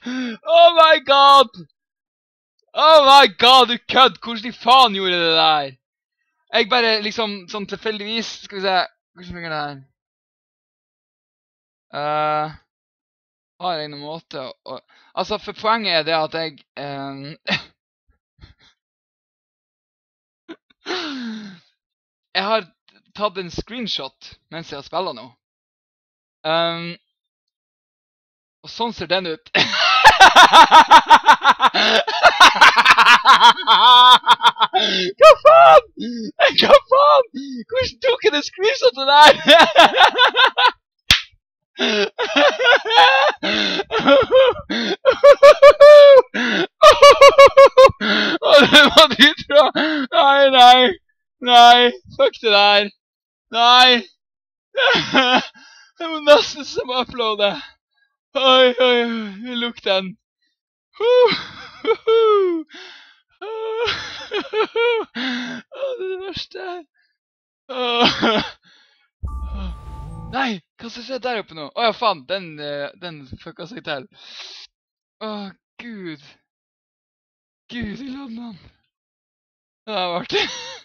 Oh my god! Oh my god, du kødd! Hvordan de faen gjorde det der? Jeg bare liksom, sånn tilfeldigvis, skal vi se, hvordan fungerer det her? Har jeg noen måte å... Altså, for poenget er det at jeg... jeg har tatt en screenshot mens jeg har spillet nå. Og sånn ser den ut. Hva faen? Hva faen? Hvordan tok jeg det screenshotet der? Det var dritbra. Nei, fuck det der. Nei. Jeg må nesten som uploade. Oi, lukk den. Det er det verste. Nei, hva som skjer der oppe nå? Åja, faen, den fucka seg til. Gud. Gud i landet. Det var artig.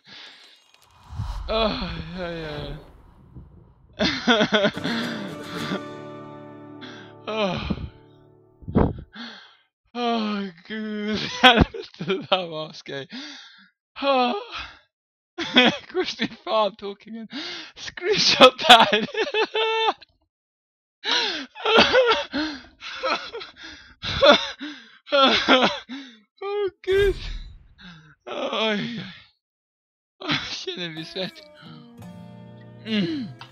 Gud, helvete, det der var skøy. Hvordan i faen tok jeg en screenshot der? Gud. Oi. Kjenner vi svett.